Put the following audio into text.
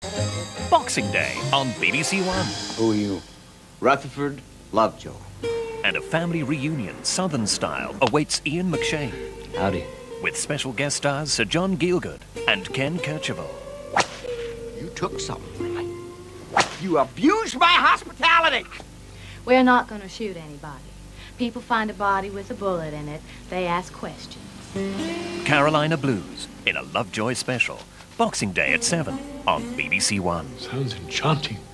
Boxing Day on BBC1. Who are you? Rutherford Lovejoy. And a family reunion, Southern style, awaits Ian McShane. Howdy. With special guest stars Sir John Gielgud and Ken Kercheval. You took something from me. You abused my hospitality. We're not going to shoot anybody. People find a body with a bullet in it. They ask questions. Carolina Blues in a Lovejoy special. Boxing Day at 7 on BBC1. Sounds enchanting.